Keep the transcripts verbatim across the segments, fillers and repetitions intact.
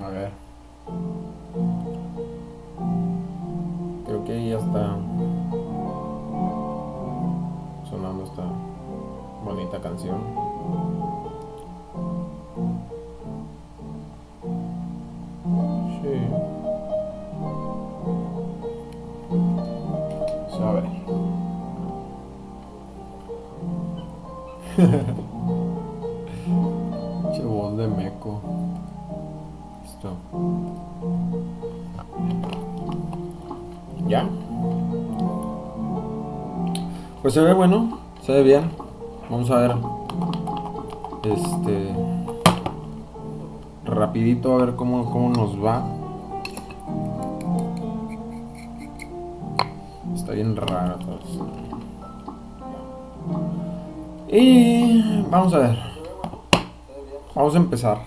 A ver. Creo que ya está sonando esta bonita canción. Sí. A ver. Che voz de meco. Listo. ¿Ya? Pues se ve bueno, se ve bien. Vamos a ver. Este. Rapidito a ver cómo, cómo nos va. Está bien raro todo esto. Y vamos a ver. Vamos a empezar.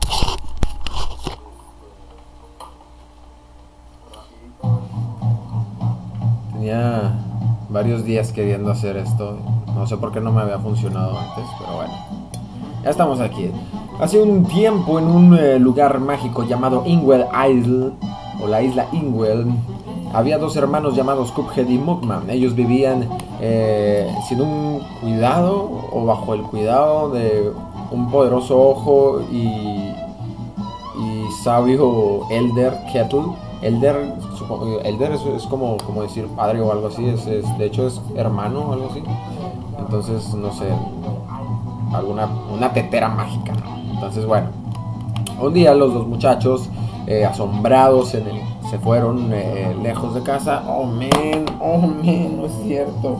Tenía varios días queriendo hacer esto. No sé por qué no me había funcionado antes, pero bueno. Ya estamos aquí. Hace un tiempo en un eh, lugar mágico llamado Inkwell Isle, o la isla Inkwell, había dos hermanos llamados Cuphead y Mugman. Ellos vivían eh, sin un cuidado o bajo el cuidado de un poderoso ojo y, y sabio Elder Kettle. Elder, supongo, Elder es, es como, como decir padre o algo así. Es, es, de hecho es hermano o algo así. Entonces, no sé, alguna una tetera mágica, ¿no? Entonces, bueno, un día los dos muchachos, eh, asombrados, en el, se fueron eh, lejos de casa. Oh, man, oh, man, no es cierto.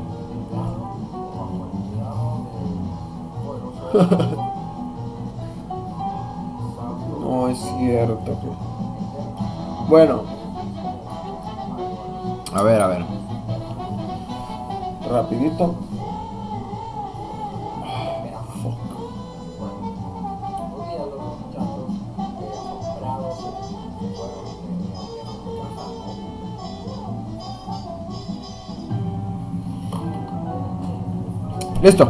No es cierto. Bueno, a ver, a ver. Rapidito. Listo.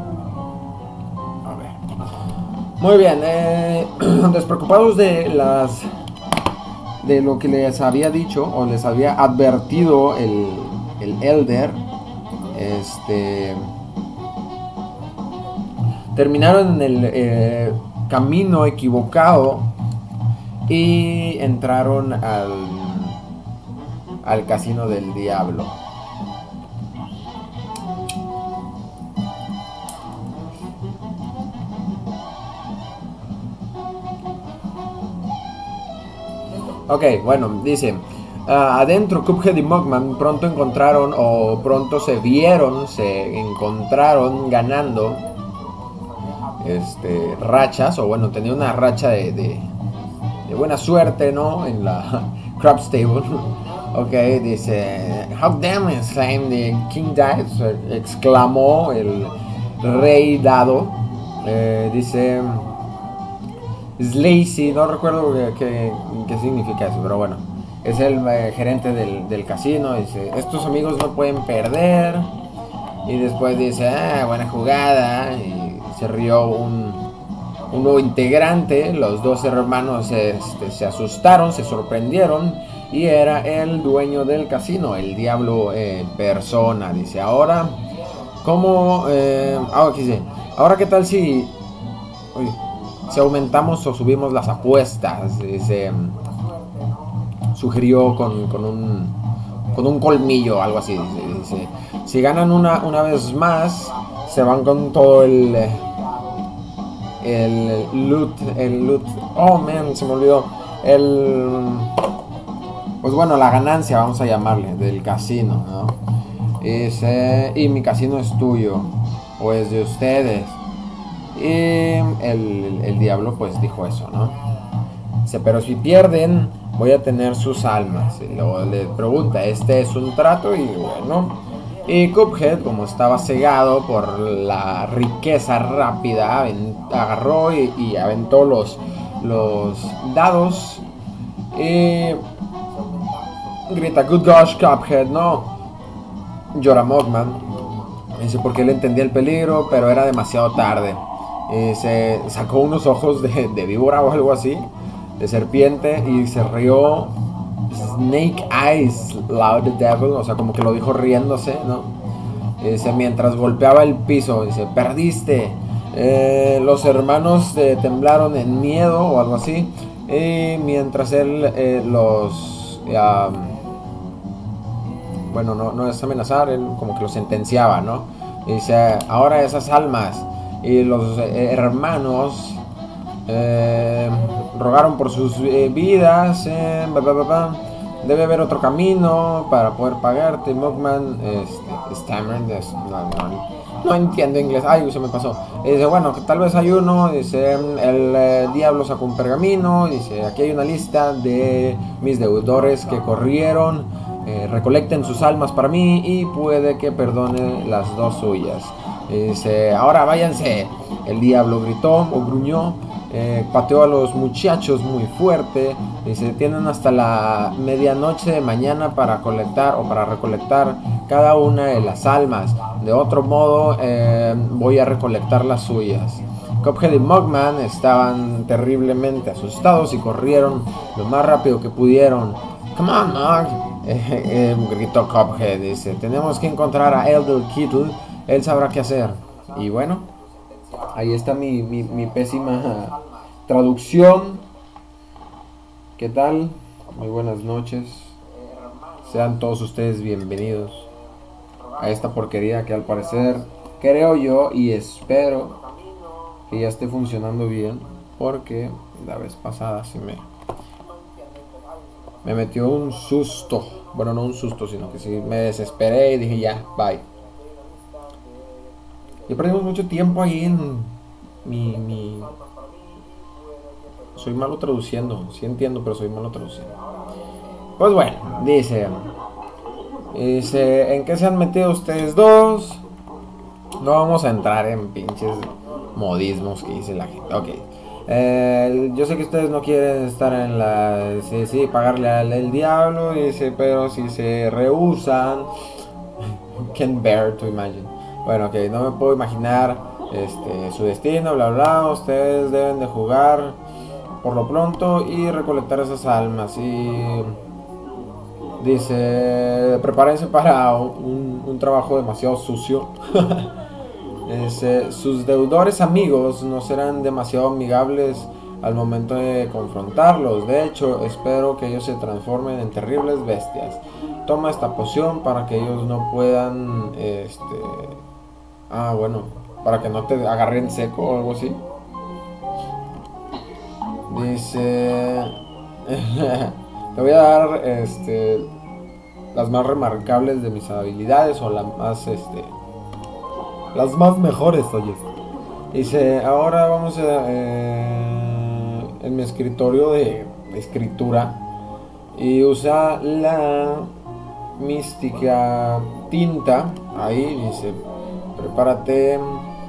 A ver. Muy bien. Eh, despreocupados de las de lo que les había dicho o les había advertido el, el Elder, este, terminaron en el eh, camino equivocado y entraron al al casino del diablo. Ok, bueno, dice, uh, adentro Cuphead y Mugman pronto encontraron o pronto se vieron, se encontraron ganando este, rachas, o bueno, tenía una racha de, de, de buena suerte, ¿no? En la Craps Table. Ok, dice, how damn exclaimed the King died, exclamó el rey dado. Eh, dice... Slacy, no recuerdo qué, qué significa eso, pero bueno, es el eh, gerente del, del casino. Dice, estos amigos no pueden perder. Y después dice, ah, buena jugada. Y se rió un, un nuevo integrante. Los dos hermanos este, se asustaron, se sorprendieron. Y era el dueño del casino, el diablo eh, persona. Dice, ahora, ¿cómo? Eh, ah, aquí dice, ahora qué tal si... Uy, si aumentamos o subimos las apuestas. Se sugirió con, con, un, con un colmillo, algo así. Dice, si ganan una, una vez más, se van con todo el el loot, el loot. Oh, man, se me olvidó. El, pues bueno, la ganancia, vamos a llamarle, del casino, ¿no? Dice, y mi casino es tuyo, o es de ustedes. Y el, el diablo pues dijo eso, ¿no? Dice, pero si pierden, voy a tener sus almas. Y luego le pregunta, ¿este es un trato? Y bueno, y Cuphead, como estaba cegado por la riqueza rápida, agarró y, y aventó los, los dados. Y grita, good gosh, Cuphead, no. Llora Mugman. Dice, porque él entendía el peligro, pero era demasiado tarde. Y se sacó unos ojos de, de víbora o algo así. de serpiente y se rió. Snake Eyes, Loud the Devil, o sea, como que lo dijo riéndose, ¿no? Dice, mientras golpeaba el piso, dice, perdiste. Eh, los hermanos eh, temblaron en miedo o algo así. Y mientras él eh, los... Um, bueno, no, no es amenazar, él como que los sentenciaba, ¿no? Y dice, ahora esas almas y los eh, hermanos eh, rogaron por sus eh, vidas. Eh, bla, bla, bla, bla. Debe haber otro camino para poder pagarte. Mugman, este, Stammer, no, no, no entiendo inglés. Ay, se me pasó. Y dice, bueno, que tal vez hay uno. Dice, el eh, diablo sacó un pergamino. Dice, aquí hay una lista de mis deudores que corrieron. Eh, recolecten sus almas para mí y puede que perdone las dos suyas. Y dice, ahora váyanse. El diablo gritó o gruñó. Eh, pateó a los muchachos muy fuerte. Dice, tienen hasta la medianoche de mañana para colectar o para recolectar cada una de las almas. De otro modo, eh, voy a recolectar las suyas. Cuphead y Mugman estaban terriblemente asustados y corrieron lo más rápido que pudieron. Come on, Mug, eh, eh, gritó Cuphead. Dice, tenemos que encontrar a Eldel Kittle. Él sabrá qué hacer. Y bueno, ahí está mi, mi, mi pésima traducción. ¿Qué tal? Muy buenas noches. Sean todos ustedes bienvenidos a esta porquería que al parecer creo yo y espero que ya esté funcionando bien, porque la vez pasada sí me me metió un susto. Bueno, no un susto, sino que sí me desesperé y dije ya, bye. Y perdimos mucho tiempo ahí en mi, mi... Soy malo traduciendo, sí entiendo, pero soy malo traduciendo. Pues bueno, dice... Dice, ¿en qué se han metido ustedes dos? No vamos a entrar en pinches modismos que dice la gente. Ok. Eh, yo sé que ustedes no quieren estar en la... Sí, sí, pagarle al el diablo. Dice, pero si se rehusan... Can't bear to imagine. Bueno, ok, no me puedo imaginar este, su destino, bla, bla. Ustedes deben de jugar por lo pronto y recolectar esas almas. Y dice, prepárense para un, un trabajo demasiado sucio. Dice, sus deudores amigos no serán demasiado amigables al momento de confrontarlos. De hecho, espero que ellos se transformen en terribles bestias. Toma esta poción para que ellos no puedan, este... Ah, bueno, para que no te agarren seco o algo así. Dice... Te voy a dar, este... las más remarcables de mis habilidades, o las más, este... las más mejores, oye. Dice, ahora vamos a... Eh, en mi escritorio de escritura. Y usa la mística tinta. Ahí dice, prepárate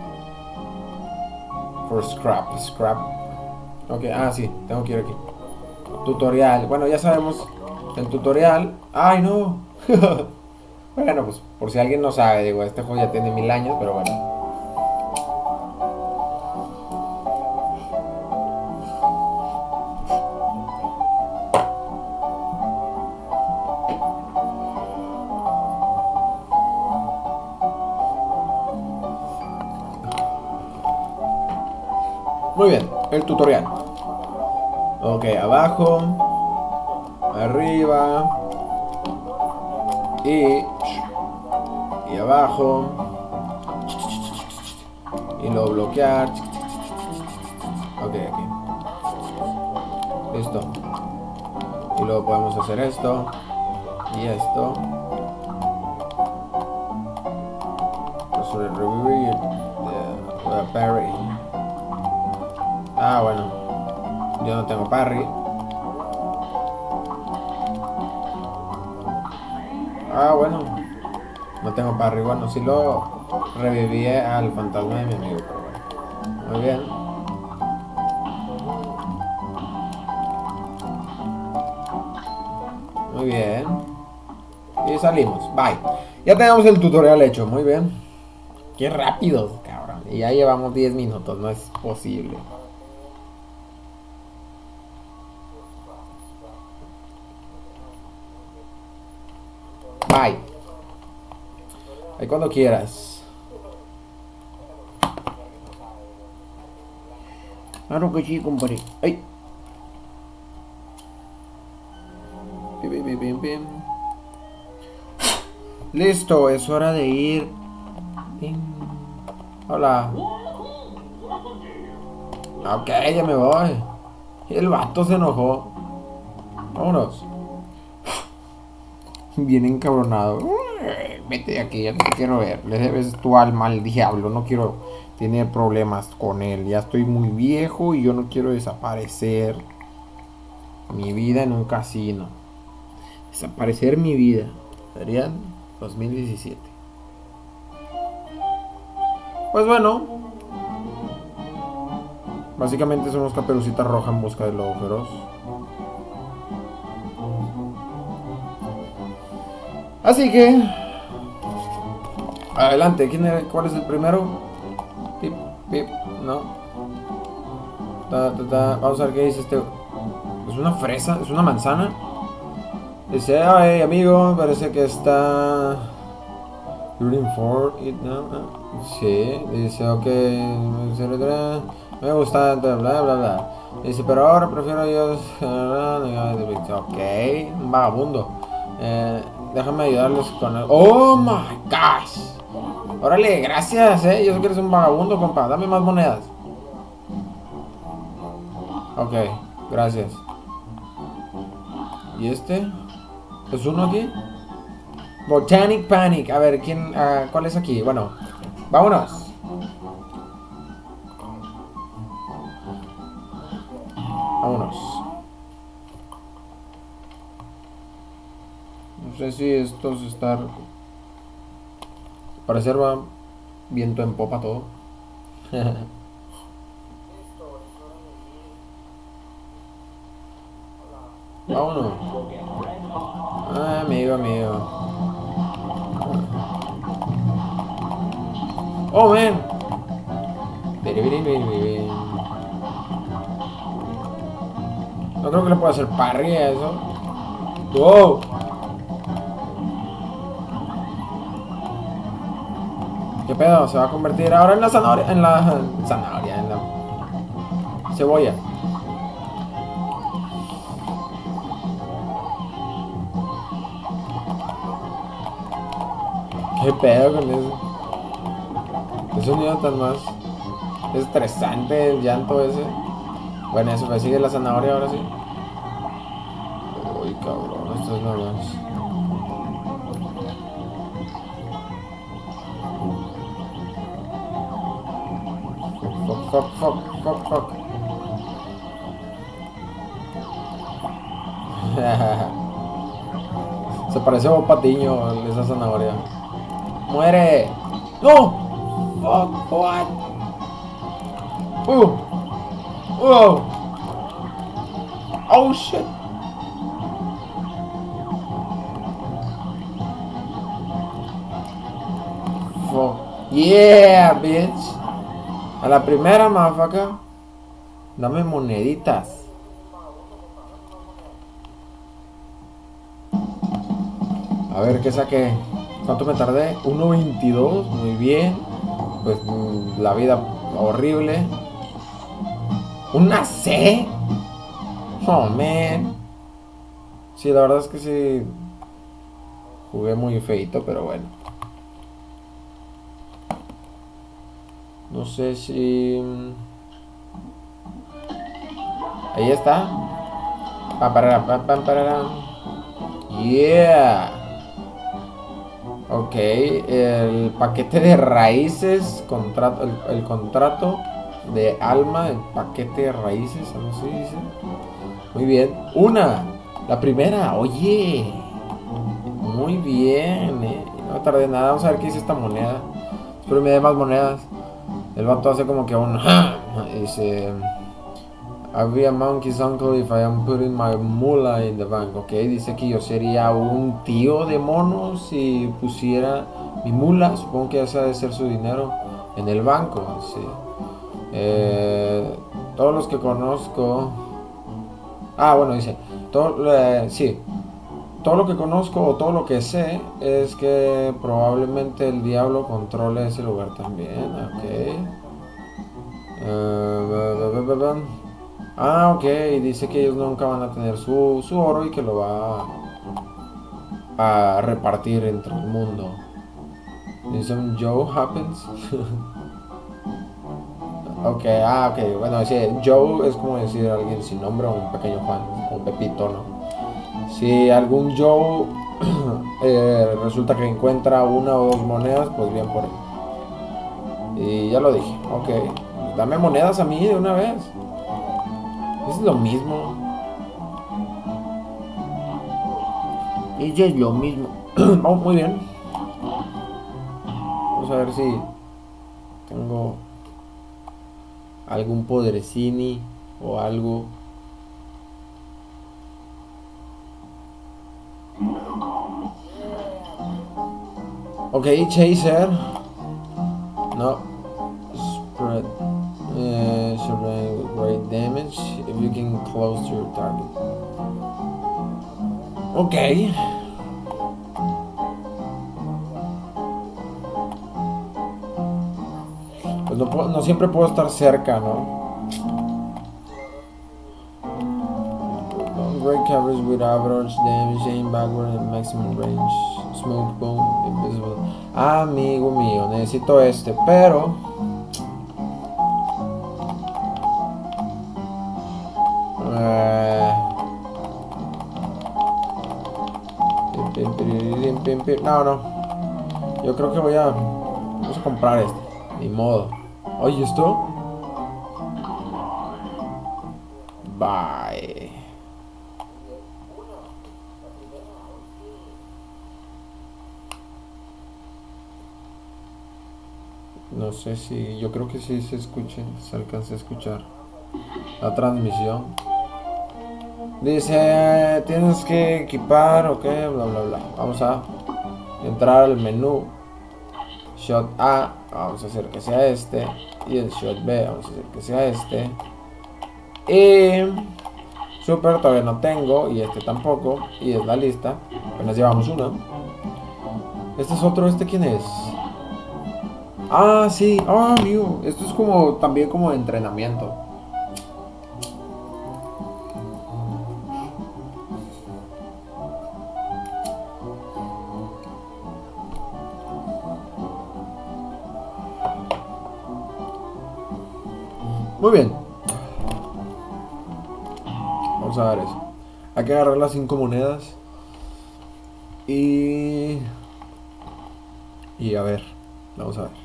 for scrap. Scrap. Ok, ah, sí, tengo que ir aquí. Tutorial. Bueno, ya sabemos el tutorial. ¡Ay, no! Bueno, pues por si alguien no sabe, digo, este juego ya tiene mil años, pero bueno. Muy bien, el tutorial. Ok, abajo, arriba y, y abajo, y luego bloquear. Ok, aquí. Listo. Y luego podemos hacer esto y esto. Sobre revivir, uh, parry. Ah, bueno, yo no tengo parry. Ah, bueno, no tengo parry. Bueno, si lo reviví al fantasma de mi amigo, pero bueno. Muy bien. Muy bien. Y salimos. Bye. Ya tenemos el tutorial hecho. Muy bien. Qué rápido, cabrón. Y ya llevamos diez minutos. No es posible. Bye. Ahí cuando quieras. Claro que sí, compadre. Ay. Bien, bien, bien, bien. Listo, es hora de ir. Hola. Ok, ya me voy. El vato se enojó. Vámonos. Bien encabronado. Vete de aquí, ya no te quiero ver. Le debes tu alma al diablo. No quiero tener problemas con él. Ya estoy muy viejo y yo no quiero desaparecer mi vida en un casino. Desaparecer mi vida. Serían dos mil diecisiete. Pues bueno. Básicamente somos Caperucita Roja en busca del lobo feroz. Así que... adelante, ¿quién es, ¿cuál es el primero? Pip, pip, no. Ta, ta, ta. Vamos a ver qué dice este. ¿Es una fresa? ¿Es una manzana? Dice, ay amigo, parece que está... Rooting for it now. Sí, dice, ok. Me gusta, bla, bla, bla. Dice, pero ahora prefiero yo... Ok, un vagabundo. Eh, déjame ayudarles con el... ¡Oh, my gosh! Órale, gracias, eh. Yo sé que eres un vagabundo, compa. Dame más monedas. Ok, gracias. ¿Y este? ¿Es uno aquí? Botanic Panic. A ver, ¿quién? Uh, ¿cuál es aquí? Bueno, vámonos. Vámonos. No sé si esto se está... Al parecer va viento en popa todo. Vámonos. Ah, amigo, amigo. Oh, man. No creo que le pueda hacer parry a eso. Wow. ¿Qué pedo? Se va a convertir ahora en la zanahoria. En la zanahoria, en la cebolla. ¿Qué pedo con eso? Qué sonido tan más estresante el llanto ese. Bueno, eso me sigue la zanahoria ahora sí. Uy, cabrón, esto es nada más. Fuck, fuck, fuck, fuck, fuck. Se parece a un patiño esa zanahoria. ¡Muere! ¡No! Fuck, what? Uh. Oh. Oh shit. Fuck. Yeah, bitch. A la primera, motherfucker. Dame moneditas. A ver qué saqué. ¿Cuánto me tardé? uno veintidós. Muy bien. Pues la vida horrible. ¿Una C? Oh, man. Sí, la verdad es que sí. Jugué muy feito, pero bueno. No sé si... Ahí está. Pa, para, pa, pa, para. Yeah. Ok, el paquete de raíces, contrato, el, el contrato de alma, el paquete de raíces, algo así dice. Muy bien, una, la primera, oye, muy bien, eh. No tardé nada, vamos a ver qué dice esta moneda. Espero me dé más monedas. El vato hace como que un... Dice... I'll be a monkey's uncle if I am putting my mula in the bank. Ok, dice que yo sería un tío de mono si pusiera mi mula. Supongo que ese debe ser su dinero en el banco. Sí. Eh, todos los que conozco... Ah, bueno, dice... To, eh, sí. todo lo que conozco o todo lo que sé es que probablemente el diablo controle ese lugar también. Ok. Uh, ah, ok. Dice que ellos nunca van a tener su, su oro y que lo va a, a repartir entre el mundo. Dice un Joe happens. Ok, ah, ok. Bueno, sí, Joe es como decir alguien sin nombre o un pequeño Juan, un Pepito, ¿no? Si algún Joe eh, resulta que encuentra una o dos monedas, pues bien por él. Y ya lo dije, ok. Dame monedas a mí de una vez. Es lo mismo. Ella es lo mismo. Oh, muy bien. Vamos a ver si tengo algún poderecini o algo. Ok, Chaser. No. Spread. Uh, survey with great damage if you can close to your target. Ok. Pues no, puedo, no siempre puedo estar cerca, ¿no? Great coverage with average damage, aim backward and maximum range. Smoke boom, invisible. Ah, amigo mío, necesito este, pero eh... no, no. Yo creo que voy a vamos a comprar este. Ni modo. Oye, esto. Bye. No sé si, yo creo que sí se escuche, se alcanza a escuchar la transmisión. Dice, tienes que equipar, ok, bla bla bla. Vamos a entrar al menú. Shot A, vamos a hacer que sea este. Y el shot B, vamos a hacer que sea este. Y super todavía no tengo, y este tampoco. Y es la lista, apenas llevamos una. Este es otro, ¿este quién es? Ah, sí, ah, oh, amigo. Esto es como, también como de entrenamiento. Muy bien. Vamos a ver eso. Hay que agarrar las cinco monedas. Y... Y a ver. Vamos a ver.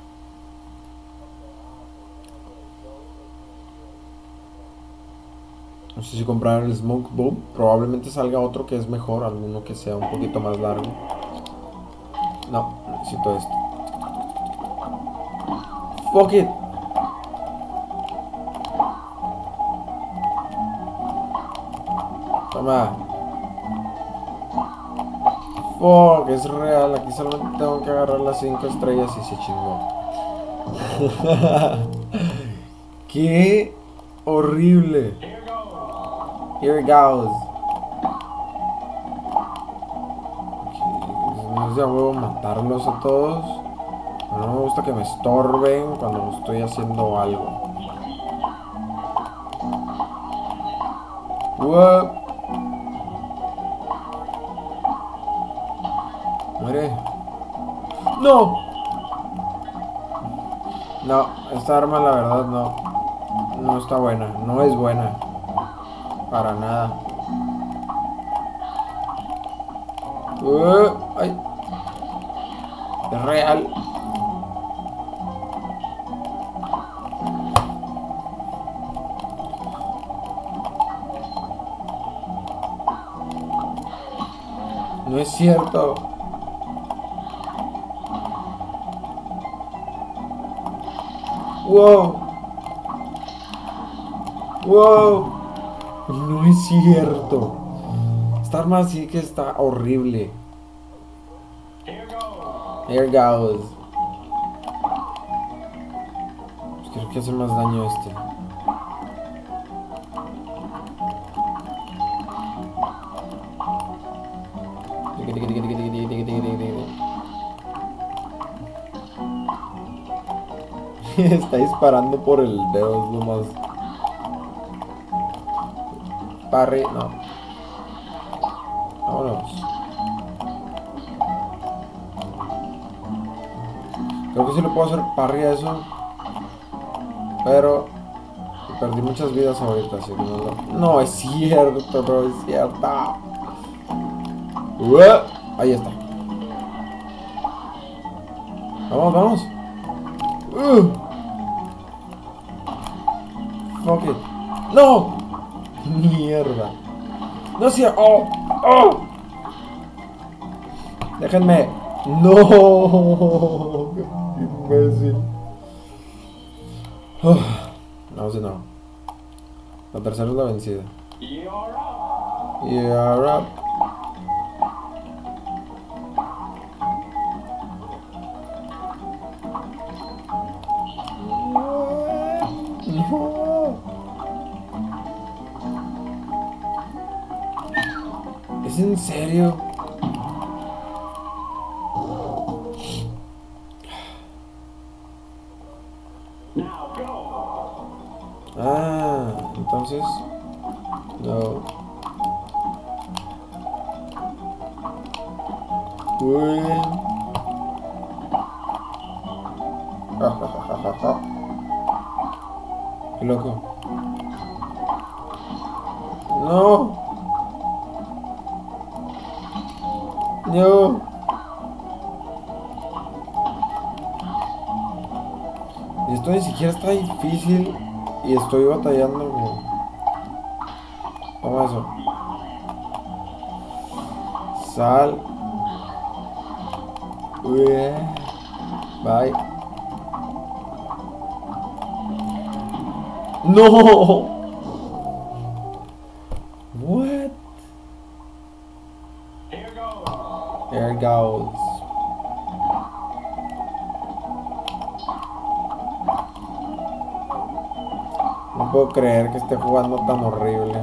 No sé si comprar el Smoke Boom. Probablemente salga otro que es mejor. Alguno que sea un poquito más largo. No, necesito esto. Fuck it. Toma. Fuck, es real. Aquí solamente tengo que agarrar las cinco estrellas y se chingó. Qué horrible. Here it goes. No es de huevo matarlos a todos. No me gusta que me estorben cuando estoy haciendo algo. What? Muere. No. No, esta arma la verdad no. No está buena. No es buena. Para nada. Uh, ay. Es real. No es cierto. Wow. Wow. No es cierto. Esta arma sí que está horrible. Here goes. Pues creo que hace más daño este. Está disparando por el dedo, es lo más. Parry, no. Vámonos. Creo que sí le puedo hacer parry a eso. Pero perdí muchas vidas ahorita, así que no lo... No, es cierto, no es cierto. ¡Uah! Ahí está. Vamos, vamos. Uh. Fuck it. ¡No! Mierda. No es cierto. ¡Oh! ¡Oh! Déjenme. ¡No! ¡Qué imbécil! Uh. Vamos de nuevo. La tercera es la vencida. Y ahora... No. ¿Es en serio? Ah, entonces... No. Uy. Qué loco. No. No. Esto ni siquiera está difícil y estoy batallando con... Toma eso. Sal. Uy. Bye. No. What? Here goes. There goes. No puedo creer que esté jugando tan horrible.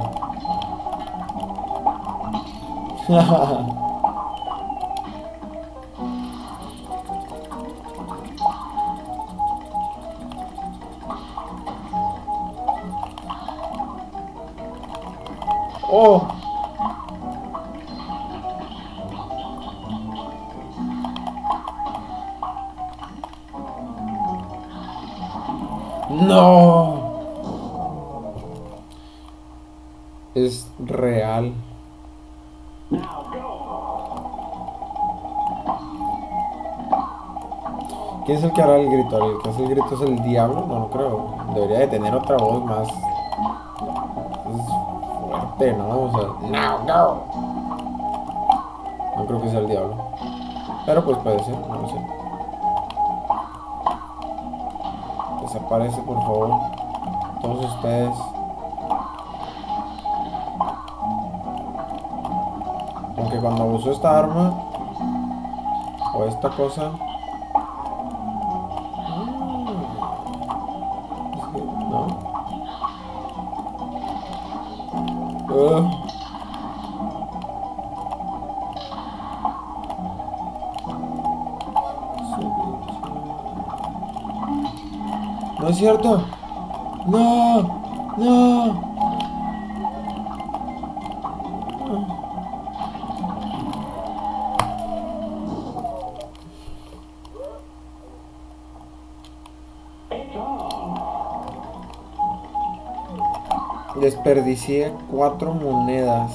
Oh. No. Es real. ¿Quién es el que hará el grito? ¿El que hace el grito es el diablo? No, no creo. Debería de tener otra voz más... Es fuerte, ¿no? O sea... No, no. No creo que sea el diablo. Pero pues puede ser, no lo sé. Desaparece, por favor. Todos ustedes. Aunque cuando uso esta arma o esta cosa, ¿no? Uh. No es cierto. No, no. Desperdicié cuatro monedas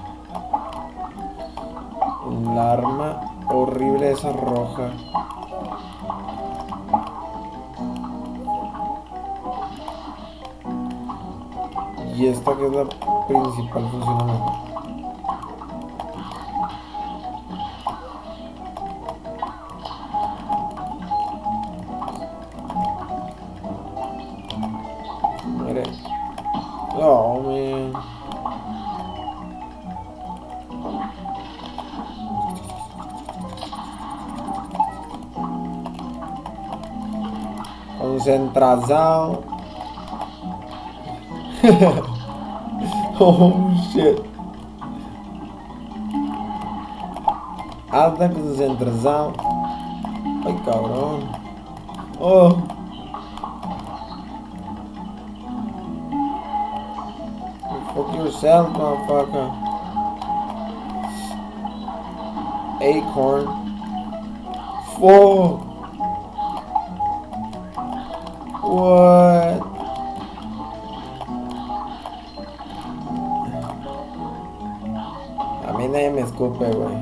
en la arma horrible esa roja. Y esta que es la principal funciona mejor. Mire. Oh, man. Concentração. Oh shit. Alta concentración. Ay, cabrón. Oh. Fuck yourself, motherfucker. Acorn. Fuck. What? A mí nadie me escupe, güey.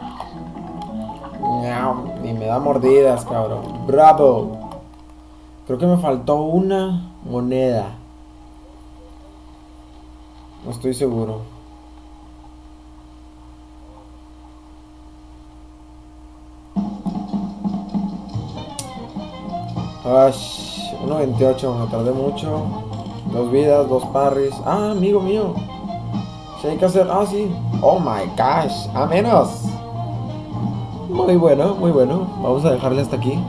Ni me da mordidas, cabrón. Bravo. Creo que me faltó una moneda. No estoy seguro. uno veintiocho, me tardé mucho. Dos vidas, dos parries. Ah, amigo mío. Si hay que hacer. Ah, sí. Oh my gosh. A menos. Muy bueno, muy bueno. Vamos a dejarle hasta aquí.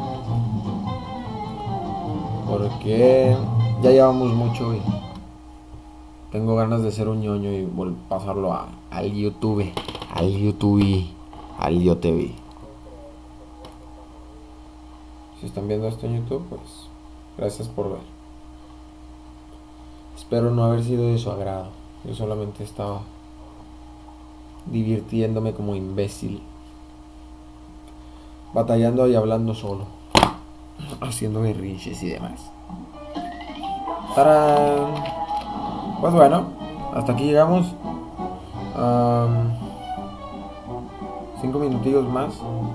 Porque ya llevamos mucho y tengo ganas de ser un ñoño y pasarlo a, al YouTube. Al YouTube. Al YouTube. Si están viendo esto en YouTube, pues gracias por ver. Espero no haber sido de su agrado. Yo solamente estaba divirtiéndome como imbécil, batallando y hablando solo, haciendo berrinches y demás. ¡Tarán! Pues bueno, hasta aquí llegamos. Um, cinco minutillos más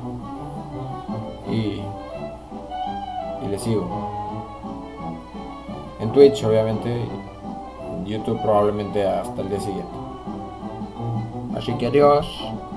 y y le sigo en Twitch, obviamente. En YouTube probablemente hasta el día siguiente. Así que adiós.